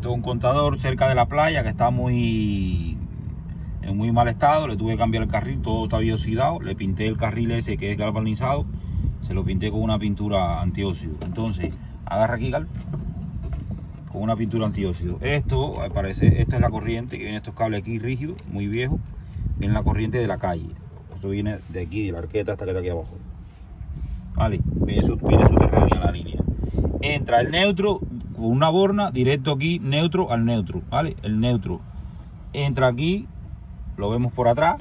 Esto es un contador cerca de la playa que está en muy mal estado. Le tuve que cambiar el carril, todo está bien oxidado. Le pinté el carril ese que es galvanizado, se lo pinté con una pintura antióxido. Entonces, agarra aquí, Gal, con una pintura antióxido. Esto, al parecer, esta es la corriente que viene, estos cables aquí rígidos, muy viejos. Viene la corriente de la calle. Esto viene de aquí, de la arqueta hasta que está aquí abajo. Vale, viene subterránea la línea. Entra el neutro con una borna directo aquí, neutro al neutro, ¿vale? El neutro entra aquí, lo vemos por atrás.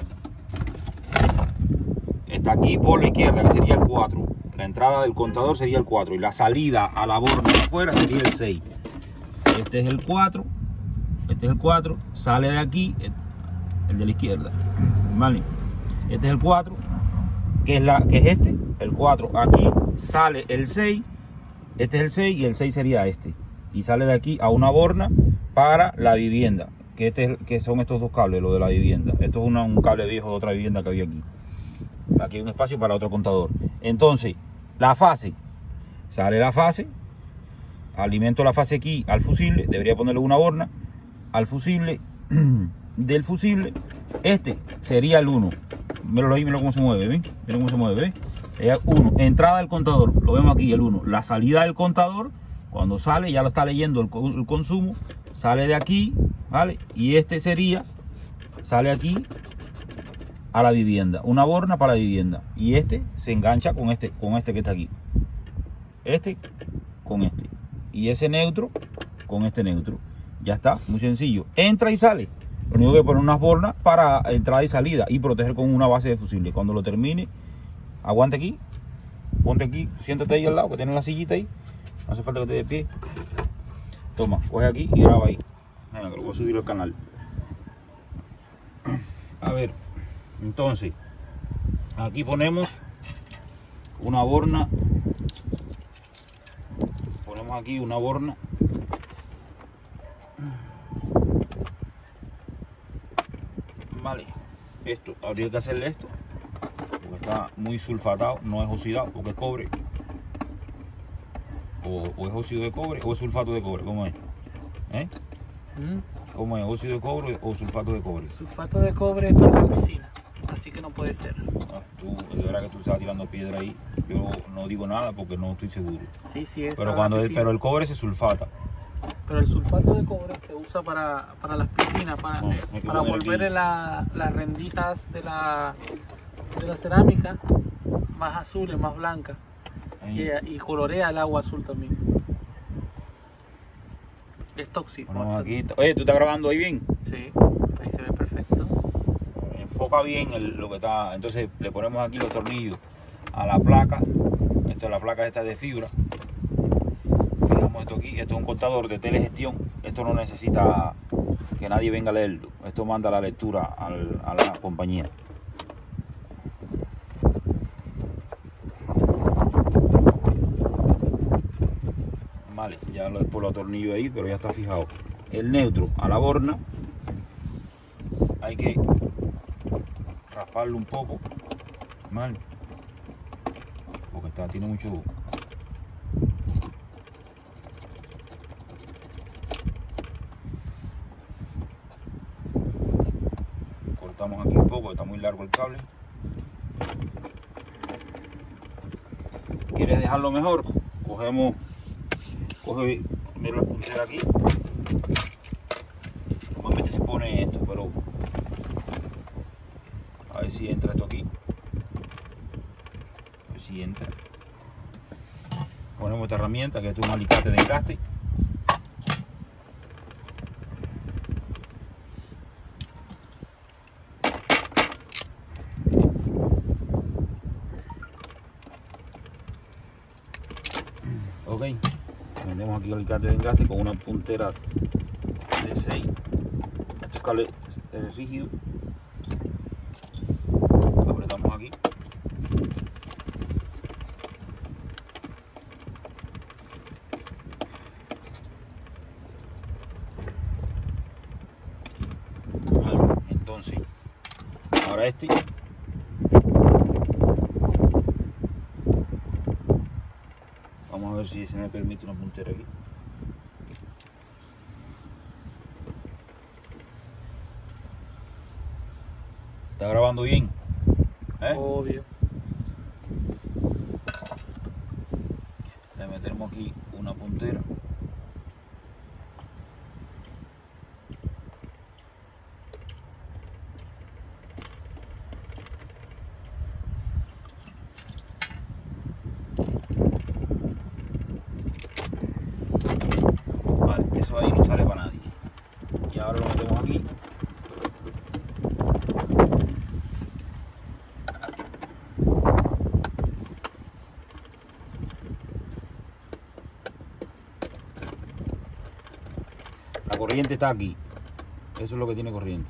Está aquí por la izquierda, que sería el 4. La entrada del contador sería el 4 y la salida a la borna de afuera sería el 6. Este es el 4, este es el 4, sale de aquí, el de la izquierda, ¿vale? Este es el 4, que es este, el 4. Aquí sale el 6, este es el 6 y el 6 sería este. Y sale de aquí a una borna para la vivienda, que son estos dos cables, lo de la vivienda. Esto es un cable viejo de otra vivienda que había aquí. Aquí hay un espacio para otro contador. Entonces, la fase, sale la fase, alimento la fase aquí al fusible, debería ponerle una borna al fusible. Del fusible, este sería el 1. Míralo ahí, mira cómo se mueve, ¿ven? Mira cómo se mueve, ¿ven? Es 1. Entrada del contador, lo vemos aquí, el 1. La salida del contador, cuando sale, ya lo está leyendo el consumo, sale de aquí, ¿vale? Y este sería, sale aquí a la vivienda, una borna para la vivienda. Y este se engancha con este que está aquí. Este con este. Y ese neutro con este neutro. Ya está, muy sencillo. Entra y sale. Lo único que poner unas bornas para entrada y salida y proteger con una base de fusible. Cuando lo termine, aguante aquí, ponte aquí, siéntate ahí al lado que tiene la sillita ahí. No hace falta que te des pie. Toma, coge aquí y graba ahí. Venga, que lo voy a subir al canal. A ver, entonces, aquí ponemos una borna. Ponemos aquí una borna. Vale, esto habría que hacerle esto porque está muy sulfatado, no es oxidado porque es cobre, o es óxido de cobre o es sulfato de cobre. ¿Cómo es? ¿Cómo es? ¿Óxido de cobre o sulfato de cobre? Sulfato de cobre es para la piscina, así que no puede ser. Tú, de verdad que tú estabas tirando piedra ahí. Yo no digo nada porque no estoy seguro. Sí, sí es. Pero el cobre se sulfata. Pero el sulfato de cobre se usa para las piscinas, para volver las renditas de la cerámica más azules, más blancas. Y colorea el agua azul también. Es tóxico. Bueno, aquí, oye, ¿tú estás grabando ahí bien? Sí, ahí se ve perfecto. Enfoca bien lo que está. Entonces le ponemos aquí los tornillos a la placa. Esto es la placa esta de fibra. Esto aquí, esto es un contador de telegestión. Esto no necesita que nadie venga a leerlo. Esto manda la lectura a la compañía. Vale, ya después lo atornillo ahí, pero ya está fijado. El neutro a la borna. Hay que rasparlo un poco. Vale. Porque tiene mucho. Cortamos aquí un poco, está muy largo el cable. ¿Quieres dejarlo mejor? Coge, mira la puntera aquí. Normalmente se pone esto, pero a ver si entra esto aquí. A ver si entra. Ponemos esta herramienta que es un alicate de engaste. Ok, metemos aquí el alicate de engaste con una puntera de 6. Estos cables rígidos. Lo apretamos aquí. Vale, entonces, ahora este. Vamos a ver si se me permite una puntera aquí. ¿Está grabando bien? Obvio. Le metemos aquí una puntera. Vale, eso ahí no sale para nadie. Y ahora lo metemos aquí. La corriente está aquí. Eso es lo que tiene corriente.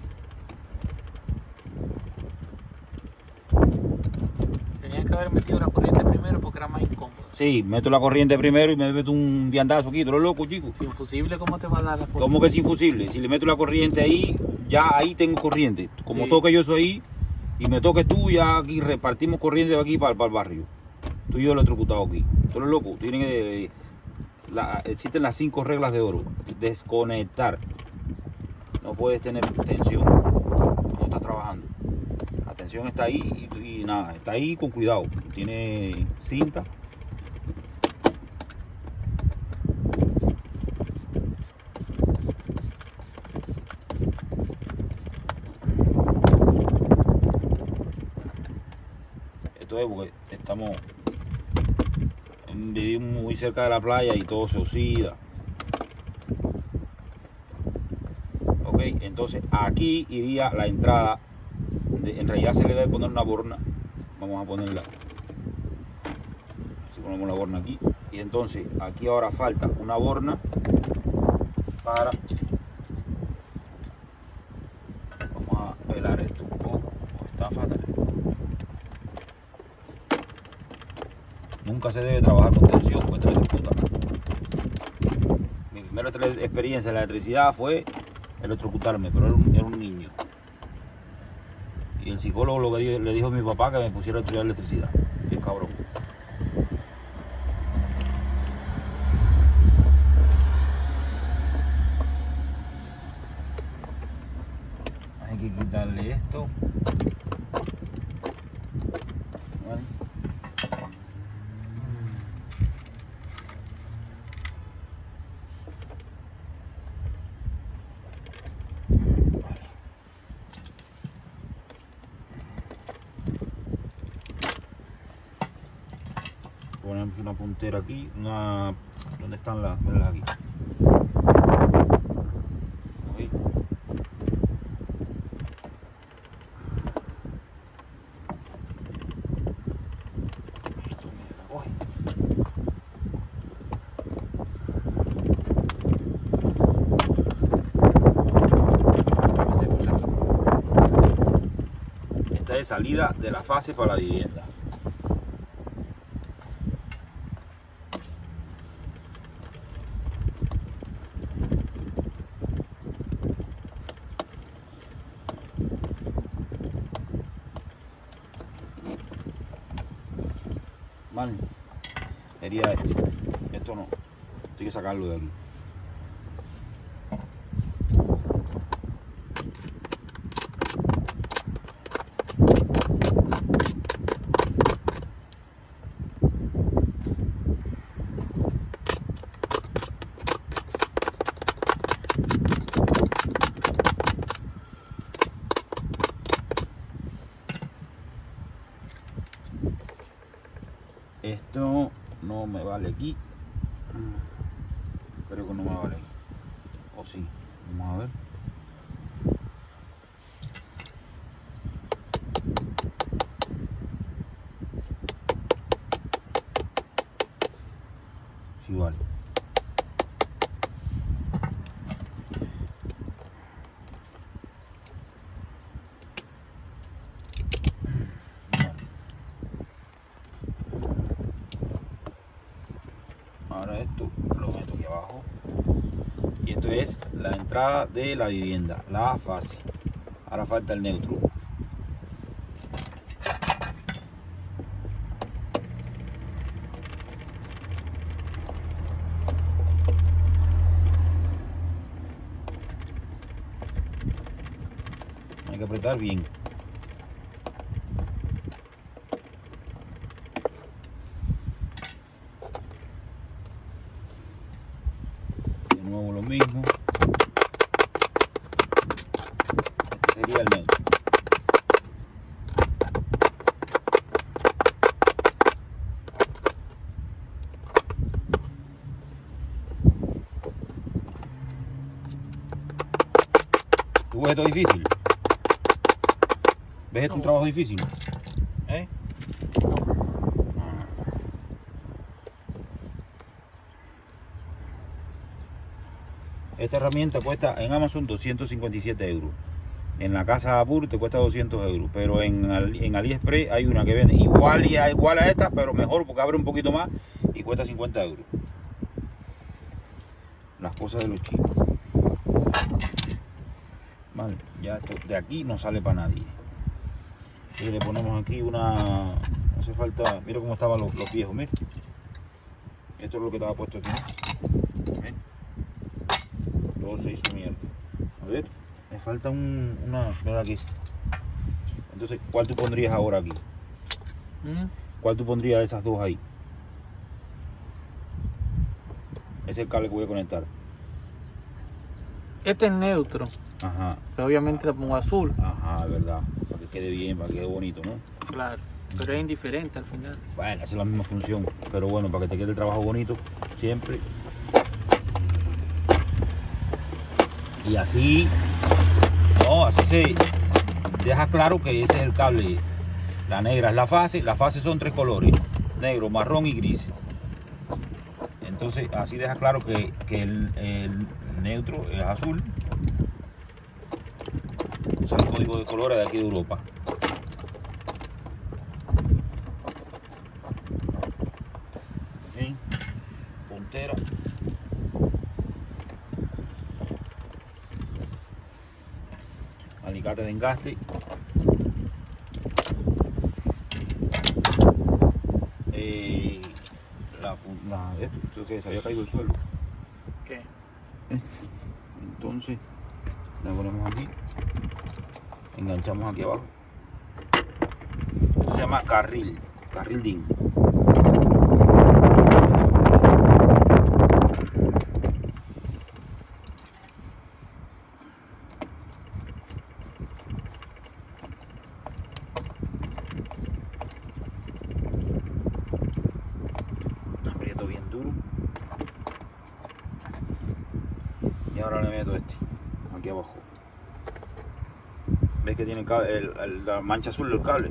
Tenían que haber metido la corriente primero porque era más incómodo. Sí, meto la corriente primero y me meto un viandazo aquí. ¿Tú eres loco, chico? Sin fusible, ¿cómo te va a dar la corriente? ¿Cómo que sin fusible? Si le meto la corriente ahí, ya ahí tengo corriente. Como Sí. toque yo soy ahí y me toques tú, ya aquí repartimos corriente de aquí para el barrio. Tú y yo electrocutado aquí. Tú eres loco. Tienen que, existen las 5 reglas de oro. Desconectar. No puedes tener tensión cuando estás trabajando. La tensión está ahí y nada, está ahí con cuidado. Tiene cinta. Esto es porque vivimos muy cerca de la playa y todo se oxida. Ok, entonces aquí iría la entrada. En realidad se le debe poner una borna. Vamos a ponerla. Si ponemos la borna aquí. Y entonces aquí ahora falta una borna para. Vamos a pelar esto un poco. Está fatal. Nunca se debe trabajar con tensión, pues te electrocuta. Mi primera experiencia en la electricidad fue electrocutarme, pero era un niño. Y el psicólogo lo que le dijo a mi papá que me pusiera a estudiar electricidad. Qué cabrón. Hay que quitarle esto. ¿Vale? Ponemos una puntera aquí, ¿dónde están las? Míralas aquí. Okay. Esto, mira, coge. Esta es salida de la fase para la vivienda. Vale, sería este. Esto no, hay que sacarlo de aquí. Esto no me vale aquí. Creo que no me vale aquí. O sí. Vamos a ver. Sí vale. Ahora esto lo meto aquí abajo y esto es la entrada de la vivienda, la fase. Ahora falta el neutro. Hay que apretar bien. nuevo lo mismo. Este sería el neutro. ¿Tú ves esto difícil? ¿Ves esto un trabajo difícil? ¿Eh? Esta herramienta cuesta en Amazon 257 euros. En la casa Apur te cuesta 200 euros. Pero en AliExpress hay una que vende igual a esta, pero mejor porque abre un poquito más y cuesta 50 euros. Las cosas de los chinos. Vale, ya esto de aquí no sale para nadie. Y le ponemos aquí una... No hace falta... Mira cómo estaban los viejos, mira. Esto es lo que estaba puesto aquí. ¿Ven? Todo se hizo mierda. A ver, me falta una... Mira aquí. Entonces, ¿cuál tú pondrías ahora aquí? ¿Cuál tú pondrías de esas dos ahí? Ese es el cable que voy a conectar. Este es neutro. Ajá. Pero obviamente le pongo azul. Ajá, verdad. Para que quede bien, para que quede bonito, ¿no? Claro. Pero es indiferente al final. Bueno, hace la misma función. Pero bueno, para que te quede el trabajo bonito, siempre. Y así... No, así se deja claro que ese es el cable. La negra es la fase. Las fases son tres colores. Negro, marrón y gris. Entonces, así deja claro que el neutro es azul. Usa el código de colores de aquí de Europa. ¿Sí? Puntera. Alicate de engaste. Esto que se había caído el suelo. ¿Qué? Entonces la ponemos aquí, enganchamos aquí abajo. Esto se llama carril DIN. Aprieto bien duro. Y ahora le meto este aquí abajo. ¿Ves que tiene la mancha azul del cable?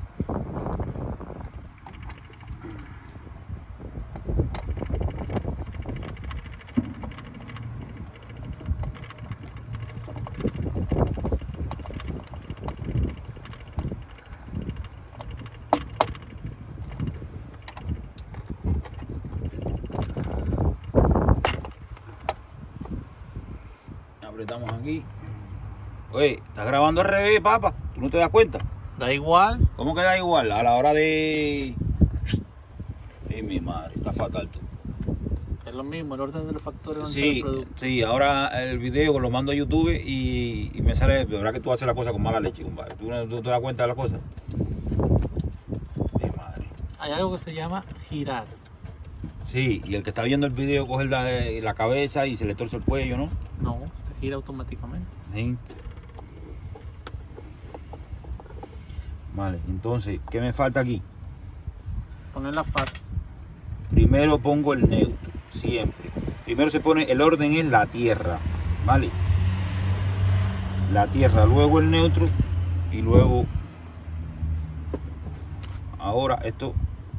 Apretamos aquí. Oye, ¿estás grabando al revés, papá? ¿Tú no te das cuenta? Da igual. ¿Cómo que da igual? A la hora de... mi madre, está fatal tú. Es lo mismo, el orden de los factores Sí, del producto. sí, ahora el video lo mando a YouTube y me sale, de verdad que tú haces la cosa con mala leche, compadre. ¿Tú te das cuenta de las cosas? Mi madre. Hay algo que se llama girar. Sí, y el que está viendo el video coge la cabeza y se le torce el cuello, ¿no? No, se gira automáticamente. Sí. Vale, entonces, ¿qué me falta aquí? Poner la fase. Primero pongo el neutro, siempre. Primero se pone, el orden es la tierra, ¿vale? La tierra, luego el neutro y luego... Ahora esto...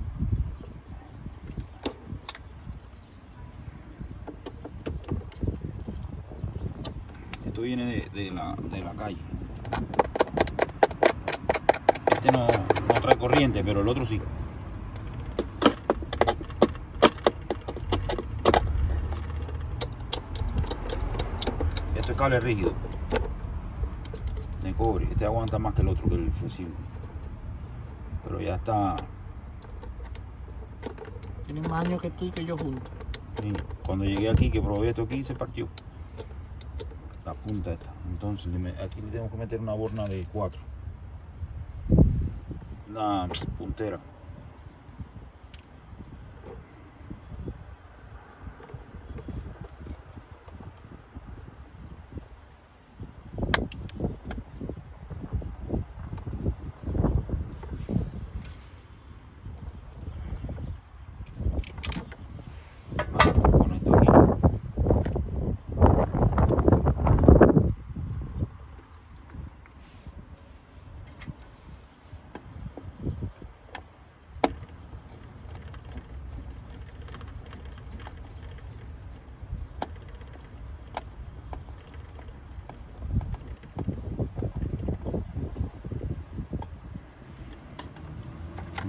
Esto viene de la calle. Este no trae corriente, pero el otro sí. Esto es cable rígido de cobre. Este aguanta más que el otro, que el flexible. Pero ya está. Tiene más años que tú y que yo juntos. Sí. Cuando llegué aquí, que probé esto aquí, se partió la punta esta. Entonces aquí le tenemos que meter una borna de 4. Una puntera.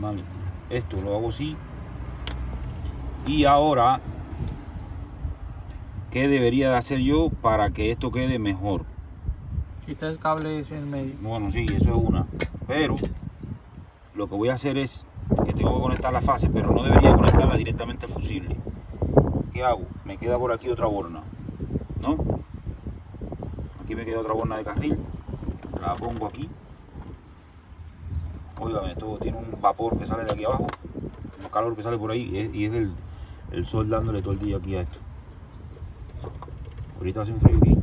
Vale, esto lo hago así. Y ahora, ¿qué debería de hacer yo para que esto quede mejor? Quita el cable ese en medio. Bueno, sí, eso es una. Pero lo que voy a hacer es que tengo que conectar la fase, pero no debería conectarla directamente al fusible. ¿Qué hago? Me queda por aquí otra borna, ¿no? Aquí me queda otra borna de carril. La pongo aquí. Oigan, esto tiene un vapor que sale de aquí abajo, un calor que sale por ahí, y es el sol dándole todo el día aquí a esto. Ahorita hace un frío aquí.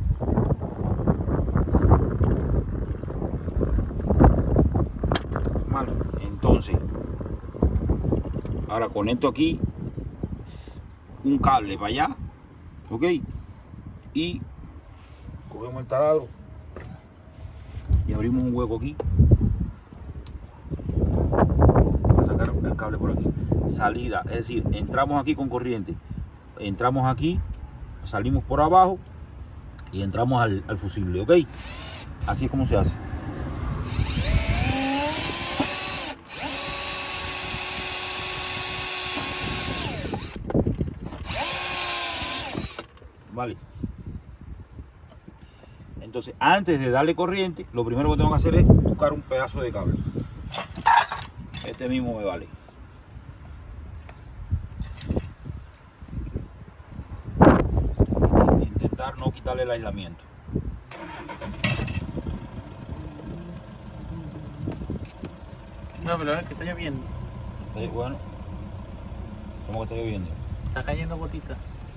Vale, entonces, ahora conecto aquí un cable para allá, ok, y cogemos el taladro y abrimos un hueco aquí para sacar el cable por aquí. Salida, es decir, entramos aquí con corriente, entramos aquí, salimos por abajo y entramos al fusible, ok. Así es como se hace. Vale. Entonces, antes de darle corriente, lo primero que tengo que hacer es buscar un pedazo de cable. Este mismo me vale. Intentar no quitarle el aislamiento. No, pero es que está lloviendo. Bueno, ¿cómo que está lloviendo? Está cayendo gotitas.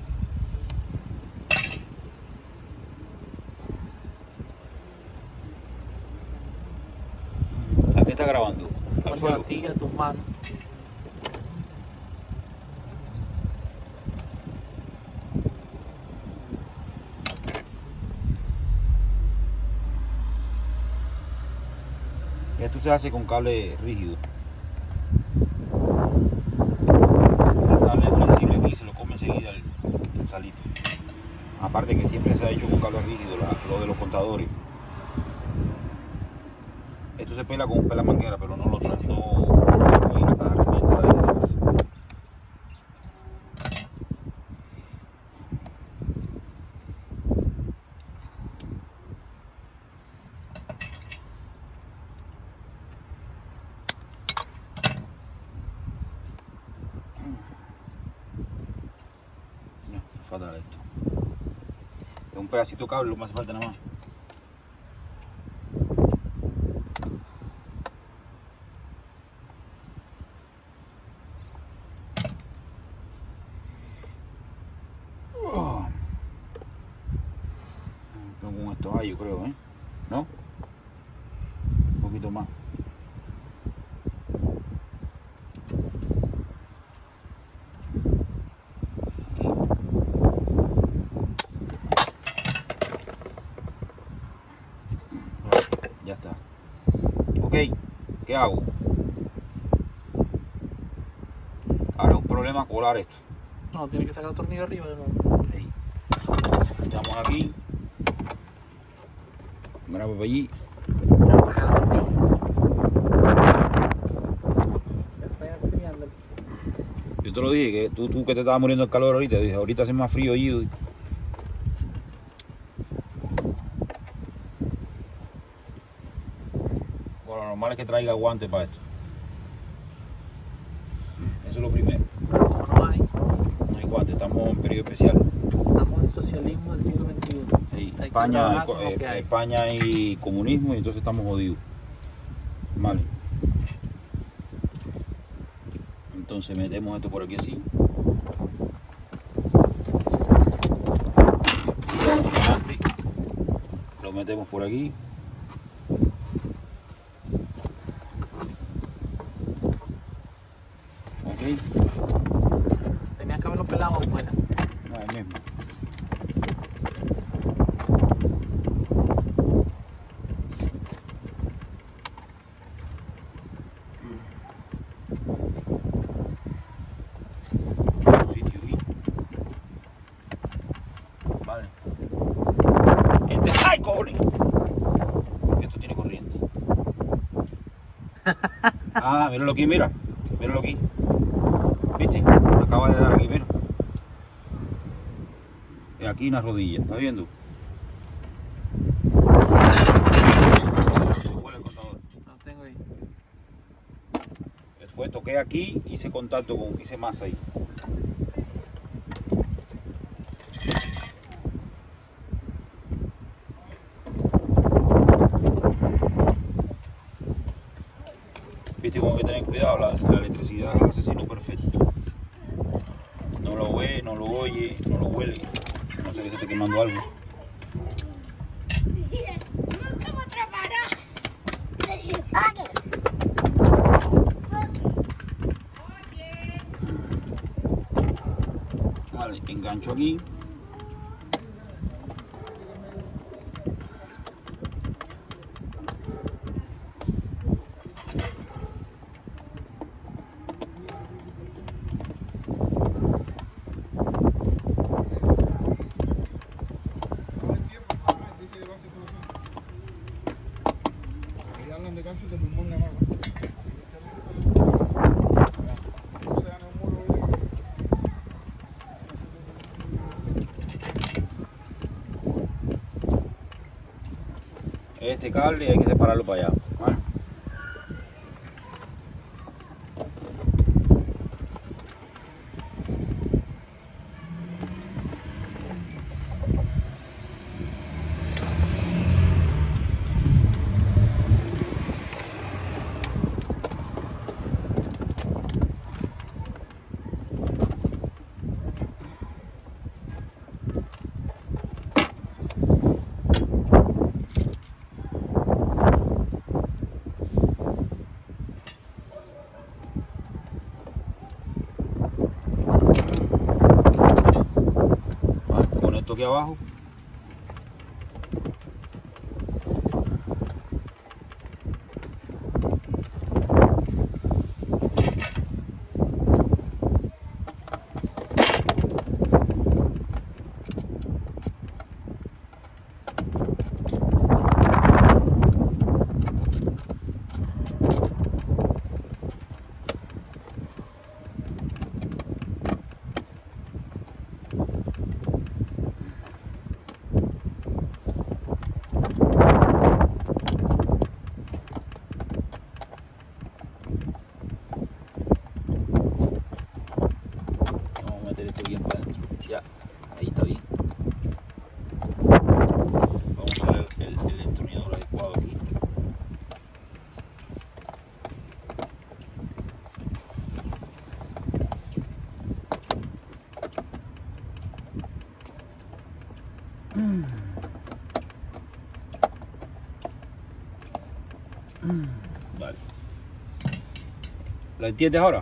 ¿A qué está grabando? ¿Al Con a ti y a tus manos. Esto se hace con cable rígido. El cable flexible aquí se lo come enseguida el salito. Aparte que siempre se ha hecho con cable rígido, lo de los contadores. Esto se pela con un pelamanguera, pero no lo hay una caja de herramientas de la base. No, fatal esto. Es un pedacito de cable, lo que me hace falta nada más. Con estos hay, yo creo, ¿no? Un poquito más. Ya está. Ok, ¿qué hago? Ahora es un problema colar esto. No, tiene que sacar el tornillo arriba de nuevo. Ahí. Estamos aquí. Mira, pues allí. Sacar el tornillo. Ya está enseñando. Yo te lo dije, que tú que te estabas muriendo el calor ahorita, dije, ahorita hace más frío allí. Bueno, lo normal es que traiga guantes para esto. Eso es lo primero. Pero como no hay, No hay guantes, estamos en periodo especial. estamos en socialismo del siglo XXI. Sí, Hay que España, trabajar con lo que hay. España y comunismo, y entonces estamos jodidos. Vale. Entonces metemos esto por aquí así. Lo metemos por aquí. Ok. Tenías que haberlo pelado afuera. No, ahí mismo. Sitio ahí. Vale. ¡Ay, cojones! Esto tiene corriente. Ah, míralo aquí, mira. Míralo aquí. ¿Viste? Me acaba de dar aquí, mira. Y aquí en la rodilla, ¿estás viendo? No tengo ahí. Después toqué aquí, hice contacto con, hice masa ahí. Viste, como que tener cuidado, la electricidad es el asesino perfecto. No lo ve, no lo oye, no lo huele. No sé que se esté quemando algo. Vale, engancho aquí. De cáncer de pulmón nada más. Este cable hay que separarlo para allá, ¿vale? Aquí abajo. Bien para adentro. Ya, ahí está bien. Vamos a ver el entornillador adecuado aquí. Vale. ¿Lo entiendes ahora?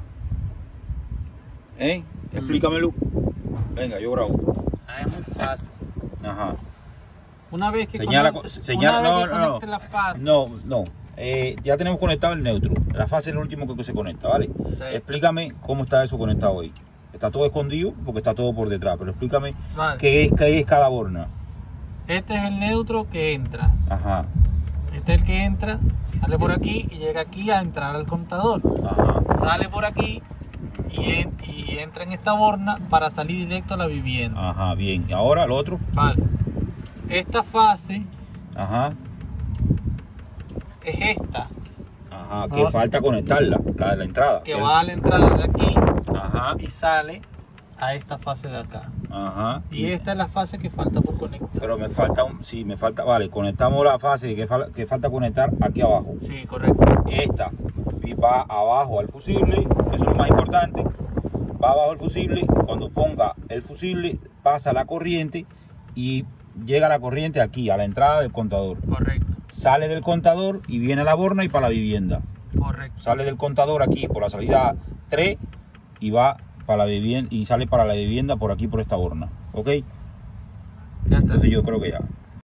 Explícamelo. Venga, yo grabo. Es muy fácil. Ajá. Una vez que conecte la fase. No. Ya tenemos conectado el neutro. La fase es lo último que se conecta, ¿vale? Sí. Explícame cómo está eso conectado ahí. Está todo escondido porque está todo por detrás, pero explícame Vale. qué es cada borna. Este es el neutro que entra. Ajá. Este es el que entra, sale por aquí y llega aquí a entrar al contador. Ajá. Sale por aquí y entra en esta borna para salir directo a la vivienda. Ajá, bien. ¿Y ahora lo otro? Vale. Esta fase Ajá. es esta. Ajá, que falta conectarla, la de la entrada. Que va a la entrada de aquí. Ajá. Y sale a esta fase de acá. Ajá. Y esta es la fase que falta por conectar. Pero me falta vale, conectamos la fase que falta conectar aquí abajo. Sí, correcto. Esta y va abajo al fusible, eso es lo más importante. Va abajo al fusible, cuando ponga el fusible pasa la corriente y llega la corriente aquí a la entrada del contador. Correcto. Sale del contador y viene a la borna y para la vivienda. Correcto. Sale del contador aquí por la salida 3 y va para la vivienda y sale para la vivienda por aquí por esta borna. ¿Ok? Ya está. Entonces yo creo que ya.